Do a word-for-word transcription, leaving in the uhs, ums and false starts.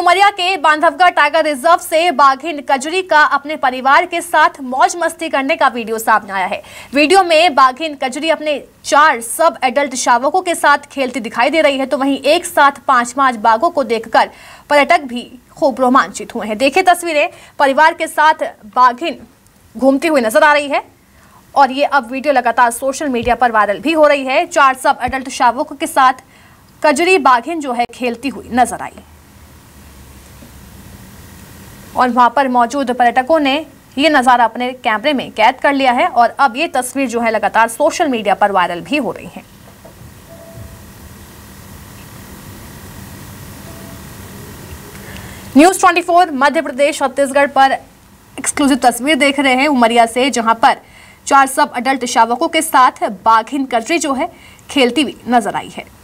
उमरिया के Bandhavgarh tiger reserve से बाघिन कजरी का अपने परिवार के साथ मौज मस्ती करने का वीडियो सामने आया है। वीडियो में बाघिन कजरी अपने चार सब एडल्ट शावकों के साथ खेलती दिखाई दे रही है, तो वहीं एक साथ पांच पांच बाघों को देखकर पर्यटक भी खूब रोमांचित हुए हैं। देखिए तस्वीरें, परिवार के साथ बाघिन घूमती हुई नजर आ रही है और ये अब वीडियो लगातार सोशल मीडिया पर वायरल भी हो रही है। चार सब एडल्ट शावकों के साथ कजरी बाघिन जो है खेलती हुई नजर आई और वहां पर मौजूद पर्यटकों ने ये नजारा अपने कैमरे में कैद कर लिया है और अब ये तस्वीर जो है लगातार सोशल मीडिया पर वायरल भी हो रही है। न्यूज़ चौबीस मध्य प्रदेश छत्तीसगढ़ पर एक्सक्लूसिव तस्वीर देख रहे हैं उमरिया से, जहां पर चार सब अडल्ट शावकों के साथ बाघिन कजरी जो है खेलती हुई नजर आई है।